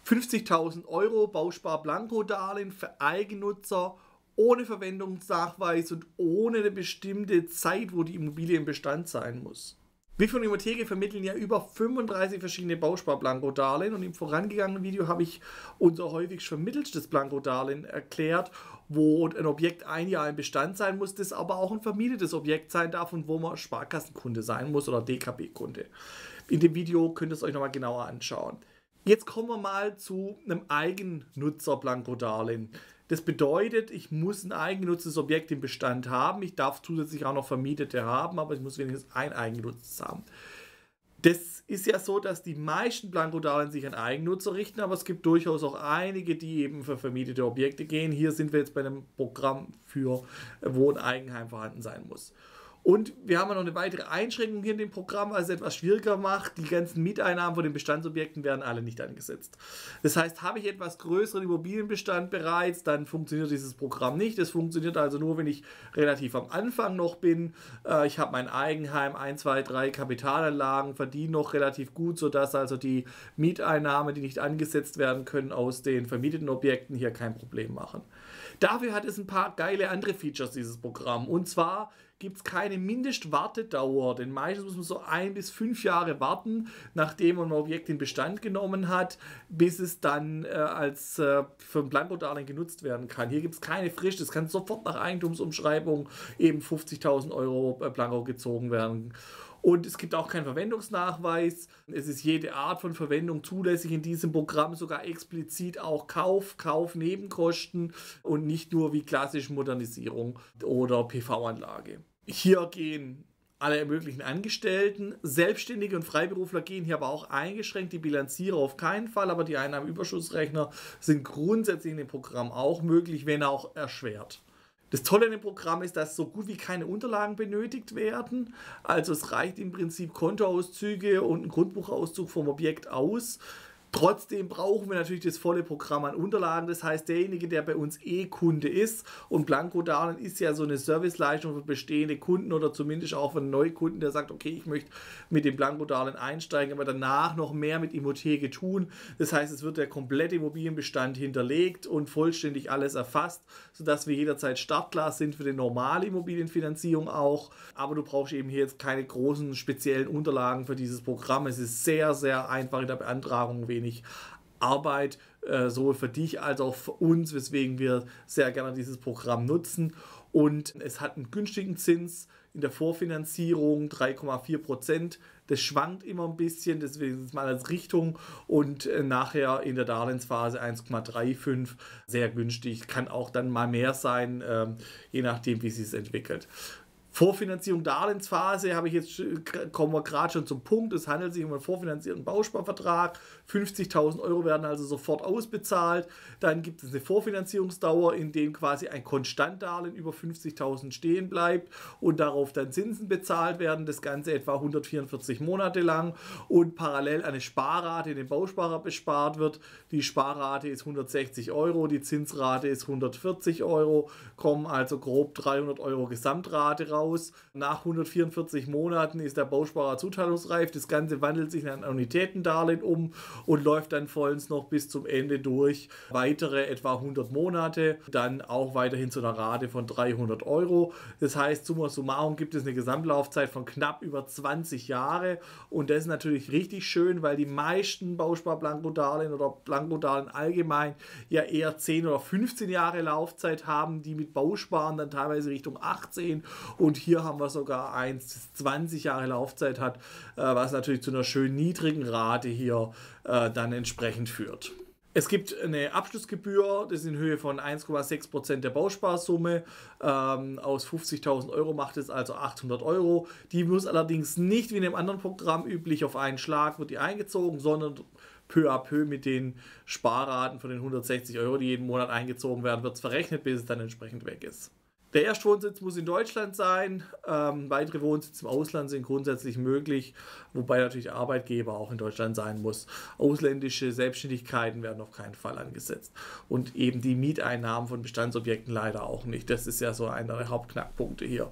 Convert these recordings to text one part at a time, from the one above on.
50.000 Euro Bausparplanko-Darlehen für Eigennutzer ohne Verwendungsnachweis und ohne eine bestimmte Zeit, wo die Immobilie im Bestand sein muss. Wir von Immotheke vermitteln ja über 35 verschiedene Bausparplanko-Darlehen und im vorangegangenen Video habe ich unser häufigst vermitteltes Blanko-Darlehen erklärt, wo ein Objekt ein Jahr im Bestand sein muss, das aber auch ein vermietetes Objekt sein darf und wo man Sparkassenkunde sein muss oder DKB-Kunde. In dem Video könnt ihr es euch nochmal genauer anschauen. Jetzt kommen wir mal zu einem Eigennutzer-Blanko-Darlehen. Das bedeutet, ich muss ein eigengenutztes Objekt im Bestand haben. Ich darf zusätzlich auch noch Vermietete haben, aber ich muss wenigstens ein eigengenutztes haben. Das ist ja so, dass die meisten Blanko-Darlehen sich an Eigennutzer richten, aber es gibt durchaus auch einige, die eben für vermietete Objekte gehen. Hier sind wir jetzt bei einem Programm wo ein Eigenheim vorhanden sein muss. Und wir haben noch eine weitere Einschränkung hier in dem Programm, was es etwas schwieriger macht. Die ganzen Mieteinnahmen von den Bestandsobjekten werden alle nicht angesetzt. Das heißt, habe ich etwas größeren Immobilienbestand bereits, dann funktioniert dieses Programm nicht. Das funktioniert also nur, wenn ich relativ am Anfang noch bin. Ich habe mein Eigenheim, 1, 2, 3 Kapitalanlagen, verdiene noch relativ gut, sodass also die Mieteinnahmen, die nicht angesetzt werden können, aus den vermieteten Objekten hier kein Problem machen. Dafür hat es ein paar geile andere Features, dieses Programm. Und zwar gibt es keine Mindestwartedauer, denn meistens muss man so 1 bis 5 Jahre warten, nachdem man ein Objekt in Bestand genommen hat, bis es dann für ein Blanko-Darlehen genutzt werden kann. Hier gibt es keine Frist, es kann sofort nach Eigentumsumschreibung eben 50.000 Euro Blanko gezogen werden. Und es gibt auch keinen Verwendungsnachweis. Es ist jede Art von Verwendung zulässig in diesem Programm, sogar explizit auch Kaufnebenkosten und nicht nur wie klassische Modernisierung oder PV-Anlage. Hier gehen alle möglichen Angestellten, Selbstständige und Freiberufler gehen hier aber auch eingeschränkt, die Bilanzierer auf keinen Fall, aber die Einnahmenüberschussrechner sind grundsätzlich in dem Programm auch möglich, wenn auch erschwert. Das Tolle in dem Programm ist, dass so gut wie keine Unterlagen benötigt werden. Also es reicht im Prinzip Kontoauszüge und ein Grundbuchauszug vom Objekt aus. Trotzdem brauchen wir natürlich das volle Programm an Unterlagen. Das heißt, derjenige, der bei uns Kunde ist, und Blanko-Darlehen ist ja so eine Serviceleistung für bestehende Kunden oder zumindest auch für einen Neukunden, der sagt, okay, ich möchte mit dem Blanko-Darlehen einsteigen, aber danach noch mehr mit Immotheke tun. Das heißt, es wird der komplette Immobilienbestand hinterlegt und vollständig alles erfasst, sodass wir jederzeit startklar sind für die normale Immobilienfinanzierung auch. Aber du brauchst eben hier jetzt keine großen speziellen Unterlagen für dieses Programm. Es ist sehr, sehr einfach in der Beantragung, wenig Arbeit, sowohl für dich als auch für uns, weswegen wir sehr gerne dieses Programm nutzen. Und es hat einen günstigen Zins in der Vorfinanzierung, 3,4%. Das schwankt immer ein bisschen, deswegen ist es mal als Richtung. Und nachher in der Darlehensphase 1,35, sehr günstig. Kann auch dann mal mehr sein, je nachdem, wie es sich entwickelt. Vorfinanzierung Darlehensphase kommen wir gerade schon zum Punkt. Es handelt sich um einen vorfinanzierten Bausparvertrag. 50.000 Euro werden also sofort ausbezahlt. Dann gibt es eine Vorfinanzierungsdauer, in dem quasi ein Konstantdarlehen über 50.000 stehen bleibt und darauf dann Zinsen bezahlt werden. Das Ganze etwa 144 Monate lang und parallel eine Sparrate in den Bausparer bespart wird. Die Sparrate ist 160 Euro, die Zinsrate ist 140 Euro, kommen also grob 300 Euro Gesamtrate raus. Nach 144 Monaten ist der Bausparer zuteilungsreif. Das Ganze wandelt sich in ein Annuitätendarlehen um und läuft dann vollends noch bis zum Ende durch. Weitere etwa 100 Monate, dann auch weiterhin zu einer Rate von 300 Euro. Das heißt, summa summarum gibt es eine Gesamtlaufzeit von knapp über 20 Jahre und das ist natürlich richtig schön, weil die meisten Bauspar-Blanko-Darlehen oder Blanko-Darlehen allgemein ja eher 10 oder 15 Jahre Laufzeit haben, die mit Bausparen dann teilweise Richtung 18 und hier haben wir sogar 20 Jahre Laufzeit hat, was natürlich zu einer schön niedrigen Rate hier dann entsprechend führt. Es gibt eine Abschlussgebühr, das ist in Höhe von 1,6% der Bausparsumme. Aus 50.000 Euro macht es also 800 Euro. Die muss allerdings nicht wie in einem anderen Programm üblich auf einen Schlag wird die eingezogen, sondern peu à peu mit den Sparraten von den 160 Euro, die jeden Monat eingezogen werden, wird es verrechnet, bis es dann entsprechend weg ist. Der Erstwohnsitz muss in Deutschland sein, weitere Wohnsitze im Ausland sind grundsätzlich möglich, wobei natürlich der Arbeitgeber auch in Deutschland sein muss. Ausländische Selbstständigkeiten werden auf keinen Fall angesetzt und eben die Mieteinnahmen von Bestandsobjekten leider auch nicht. Das ist ja so einer der Hauptknackpunkte hier.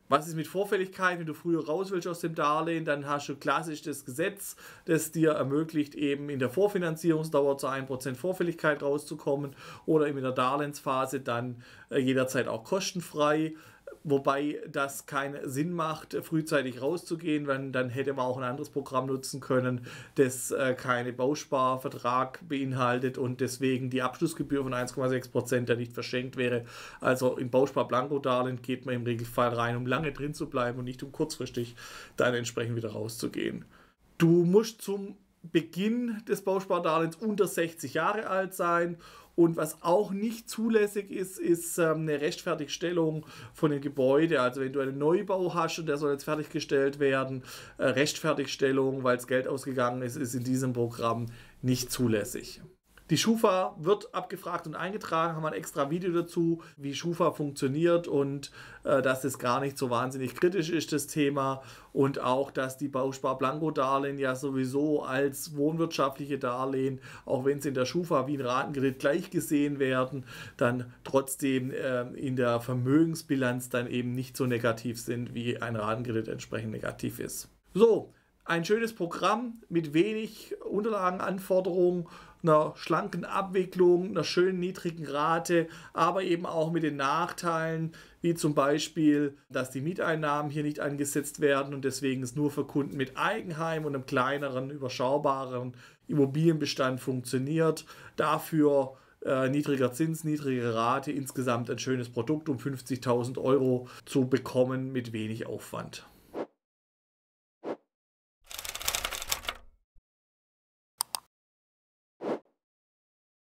Was ist mit Vorfälligkeit? Wenn du früher raus willst aus dem Darlehen, dann hast du klassisch das Gesetz, das dir ermöglicht, eben in der Vorfinanzierungsdauer zu 1% Vorfälligkeit rauszukommen oder eben in der Darlehensphase dann jederzeit auch kostenfrei. Wobei das keinen Sinn macht, frühzeitig rauszugehen, weil dann hätte man auch ein anderes Programm nutzen können, das keine Bausparvertrag beinhaltet und deswegen die Abschlussgebühr von 1,6% ja nicht verschenkt wäre. Also im Bauspar-Blanko-Darlehen geht man im Regelfall rein, um lange drin zu bleiben und nicht um kurzfristig dann entsprechend wieder rauszugehen. Du musst zum Beginn des Bauspardarlehens unter 60 Jahre alt sein. Und was auch nicht zulässig ist, ist eine Rechtfertigstellung von dem Gebäude. Also wenn du einen Neubau hast und der soll jetzt fertiggestellt werden, Rechtfertigstellung, weil es Geld ausgegangen ist, ist in diesem Programm nicht zulässig. Die Schufa wird abgefragt und eingetragen, haben wir ein extra Video dazu, wie Schufa funktioniert und dass es gar nicht so wahnsinnig kritisch ist, das Thema. Und auch, dass die Bauspar-Blanko-Darlehen ja sowieso als wohnwirtschaftliche Darlehen, auch wenn sie in der Schufa wie ein Ratenkredit gleich gesehen werden, dann trotzdem in der Vermögensbilanz dann eben nicht so negativ sind, wie ein Ratenkredit entsprechend negativ ist. So, ein schönes Programm mit wenig Unterlagenanforderungen, einer schlanken Abwicklung, einer schönen niedrigen Rate, aber eben auch mit den Nachteilen, wie zum Beispiel, dass die Mieteinnahmen hier nicht angesetzt werden und deswegen es nur für Kunden mit Eigenheim und einem kleineren, überschaubaren Immobilienbestand funktioniert. Dafür niedriger Zins, niedrige Rate, insgesamt ein schönes Produkt, um 50.000 € zu bekommen mit wenig Aufwand.